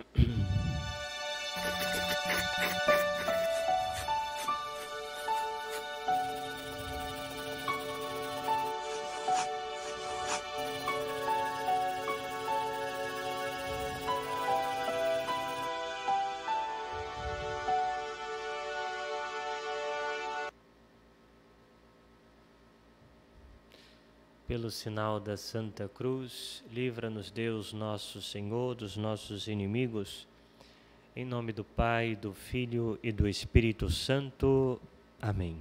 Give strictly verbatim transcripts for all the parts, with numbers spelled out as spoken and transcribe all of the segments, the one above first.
Pelo sinal da Santa Cruz, livra-nos Deus nosso Senhor dos nossos inimigos. Em nome do Pai, do Filho e do Espírito Santo. Amém.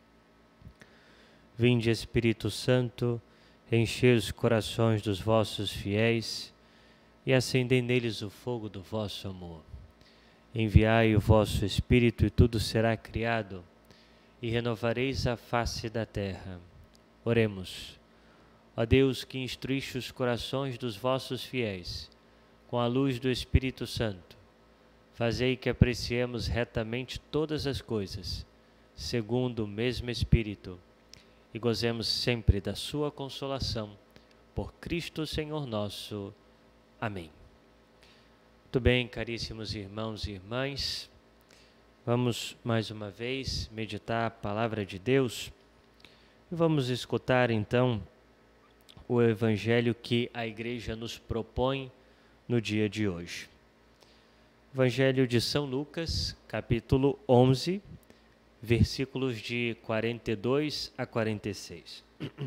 Vinde, Espírito Santo, enchei os corações dos vossos fiéis e acendei neles o fogo do vosso amor. Enviai o vosso Espírito e tudo será criado, e renovareis a face da terra. Oremos. Ó Deus, que instruíste os corações dos vossos fiéis com a luz do Espírito Santo, fazei que apreciemos retamente todas as coisas, segundo o mesmo Espírito, e gozemos sempre da sua consolação, por Cristo Senhor nosso. Amém. Muito bem, caríssimos irmãos e irmãs, vamos mais uma vez meditar a palavra de Deus e vamos escutar então o Evangelho que a Igreja nos propõe no dia de hoje. Evangelho de São Lucas, capítulo onze, versículos de quarenta e dois a quarenta e seis.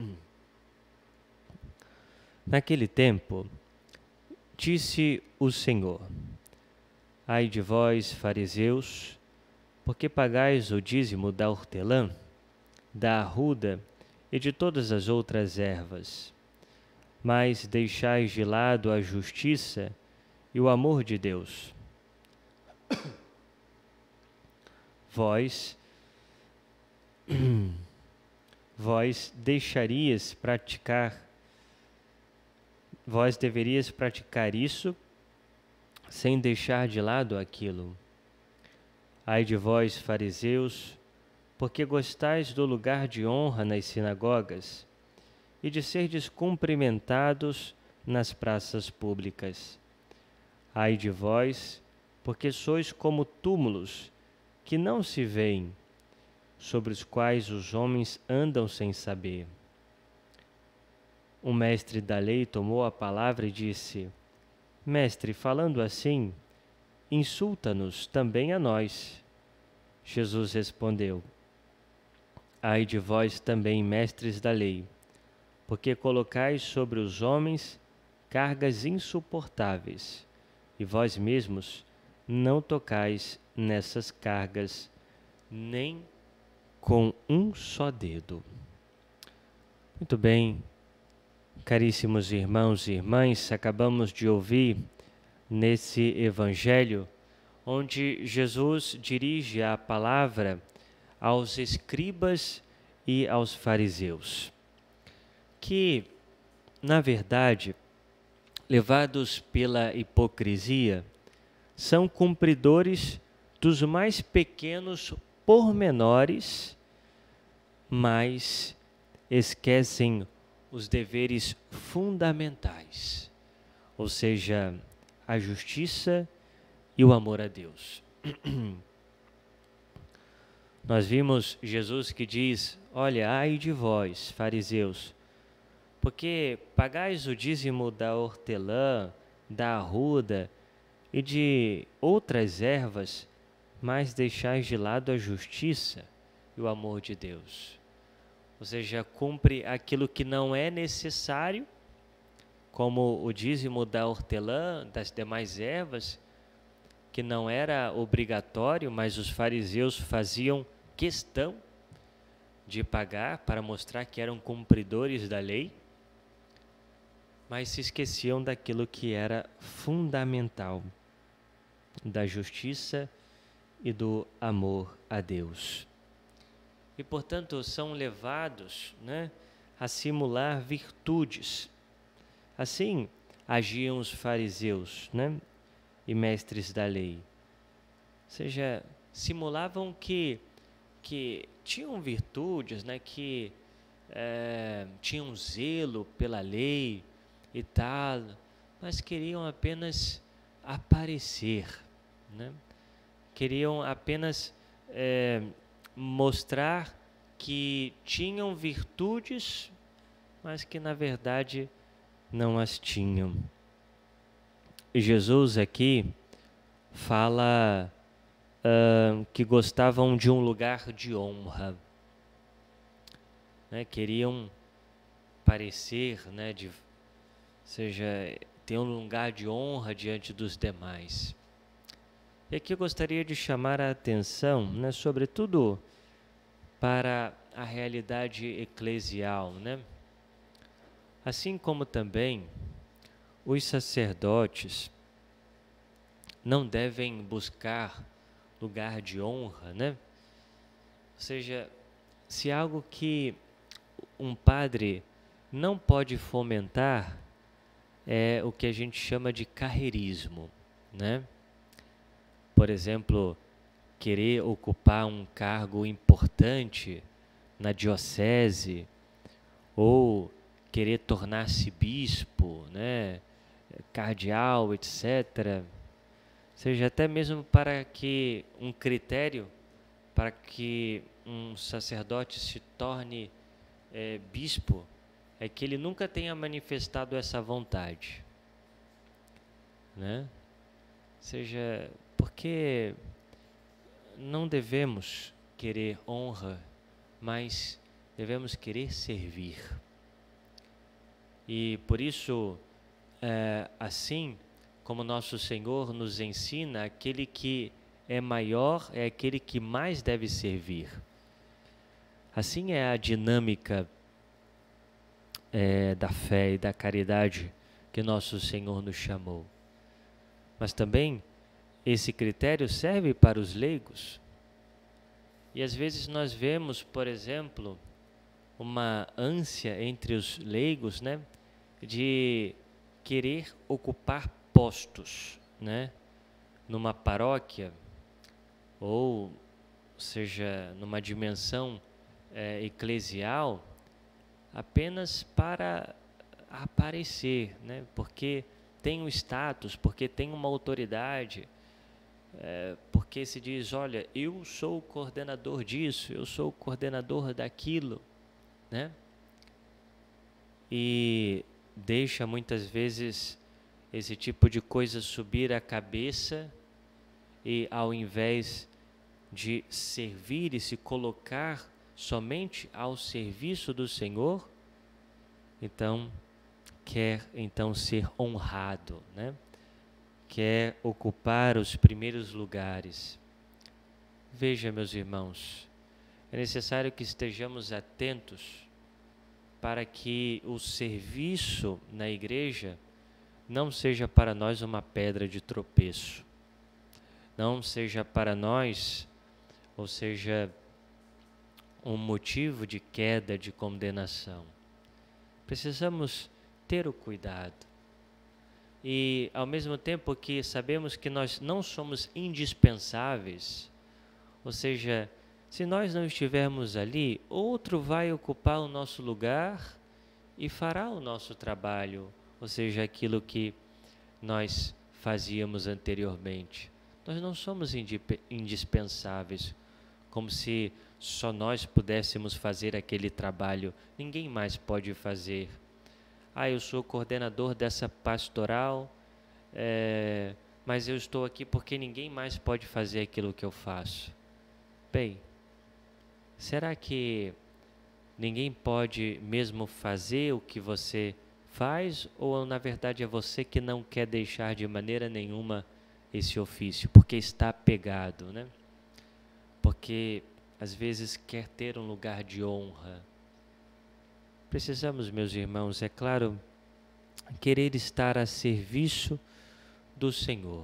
Naquele tempo, disse o Senhor: Ai de vós, fariseus, porque pagais o dízimo da hortelã, da arruda e de todas as outras ervas, mas deixais de lado a justiça e o amor de Deus. Vós, vós deixarias praticar, vós deverias praticar isso sem deixar de lado aquilo. Ai de vós, fariseus, porque gostais do lugar de honra nas sinagogas e de serdes cumprimentados nas praças públicas. Ai de vós, porque sois como túmulos que não se veem, sobre os quais os homens andam sem saber. Um mestre da lei tomou a palavra e disse: Mestre, falando assim, insulta-nos também a nós. Jesus respondeu: Ai de vós também, mestres da lei, porque colocais sobre os homens cargas insuportáveis, e vós mesmos não tocais nessas cargas, nem com um só dedo. Muito bem, caríssimos irmãos e irmãs, acabamos de ouvir nesse Evangelho, onde Jesus dirige a palavra aos escribas e aos fariseus, que, na verdade, levados pela hipocrisia, são cumpridores dos mais pequenos pormenores, mas esquecem os deveres fundamentais, ou seja, a justiça e o amor a Deus. Nós vimos Jesus que diz: olha, ai de vós, fariseus, porque pagais o dízimo da hortelã, da arruda e de outras ervas, mas deixais de lado a justiça e o amor de Deus. Ou seja, cumpre aquilo que não é necessário, como o dízimo da hortelã, das demais ervas, que não era obrigatório, mas os fariseus faziam questão de pagar para mostrar que eram cumpridores da lei, mas se esqueciam daquilo que era fundamental, da justiça e do amor a Deus. E, portanto, são levados, né, a simular virtudes. Assim agiam os fariseus, né, e mestres da lei. Ou seja, simulavam que, que tinham virtudes, né, que é, tinham zelo pela lei e tal, mas queriam apenas aparecer, né? Queriam apenas é, mostrar que tinham virtudes, mas que na verdade não as tinham. E Jesus aqui fala uh, que gostavam de um lugar de honra, né? Queriam parecer, né, de, seja, ter um lugar de honra diante dos demais. E aqui eu gostaria de chamar a atenção, né, sobretudo para a realidade eclesial, né? Assim como também os sacerdotes não devem buscar lugar de honra, né? Ou seja, se algo que um padre não pode fomentar é o que a gente chama de carreirismo, né? Por exemplo, querer ocupar um cargo importante na diocese ou querer tornar-se bispo, né, cardeal, etcétera. Ou seja, até mesmo para que um critério para que um sacerdote se torne é, bispo é que ele nunca tenha manifestado essa vontade, né? Ou seja, porque não devemos querer honra, mas devemos querer servir. E por isso, é, assim como nosso Senhor nos ensina, aquele que é maior é aquele que mais deve servir. Assim é a dinâmica é, da fé e da caridade que nosso Senhor nos chamou. Mas também esse critério serve para os leigos. E às vezes nós vemos, por exemplo, uma ânsia entre os leigos, né, de querer ocupar postos, né, numa paróquia, ou seja, numa dimensão é, eclesial, apenas para aparecer, né, porque tem um status, porque tem uma autoridade, é, porque se diz, olha, eu sou o coordenador disso, eu sou o coordenador daquilo, né? E deixa muitas vezes esse tipo de coisa subir a cabeça e ao invés de servir e se colocar somente ao serviço do Senhor, então quer então ser honrado, né? Quer ocupar os primeiros lugares. Veja, meus irmãos, é necessário que estejamos atentos para que o serviço na igreja não seja para nós uma pedra de tropeço, não seja para nós, ou seja, um motivo de queda, de condenação. Precisamos ter o cuidado. E, ao mesmo tempo que sabemos que nós não somos indispensáveis, ou seja, se nós não estivermos ali, outro vai ocupar o nosso lugar e fará o nosso trabalho, ou seja, aquilo que nós fazíamos anteriormente. Nós não somos indispensáveis, como se só nós pudéssemos fazer aquele trabalho, ninguém mais pode fazer. Ah, eu sou coordenador dessa pastoral, é, mas eu estou aqui porque ninguém mais pode fazer aquilo que eu faço. Bem, será que ninguém pode mesmo fazer o que você faz, ou na verdade é você que não quer deixar de maneira nenhuma esse ofício, porque está apegado, né? Porque às vezes quer ter um lugar de honra. Precisamos, meus irmãos, é claro, querer estar a serviço do Senhor.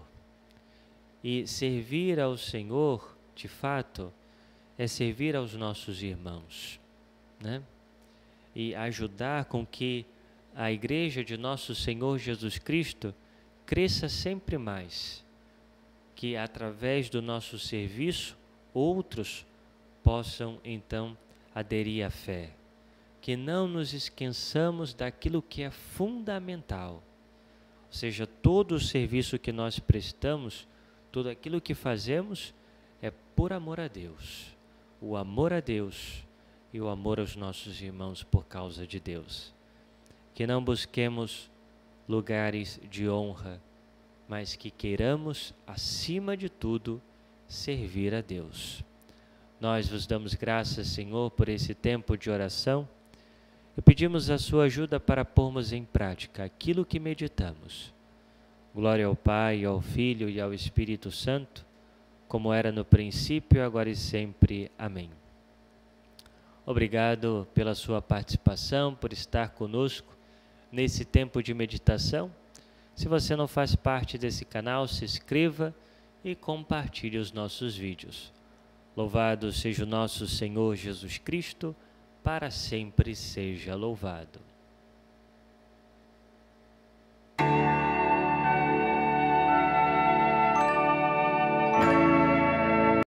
E servir ao Senhor, de fato, é servir aos nossos irmãos, né? E ajudar com que a igreja de nosso Senhor Jesus Cristo cresça sempre mais, que através do nosso serviço outros possam então aderir à fé. Que não nos esqueçamos daquilo que é fundamental, ou seja, todo o serviço que nós prestamos, tudo aquilo que fazemos é por amor a Deus. O amor a Deus e o amor aos nossos irmãos por causa de Deus. Que não busquemos lugares de honra, mas que queiramos, acima de tudo, servir a Deus. Nós vos damos graças, Senhor, por esse tempo de oração e pedimos a sua ajuda para pormos em prática aquilo que meditamos. Glória ao Pai, ao Filho e ao Espírito Santo, como era no princípio, agora e sempre. Amém. Obrigado pela sua participação, por estar conosco nesse tempo de meditação. Se você não faz parte desse canal, se inscreva e compartilhe os nossos vídeos. Louvado seja o nosso Senhor Jesus Cristo, para sempre seja louvado.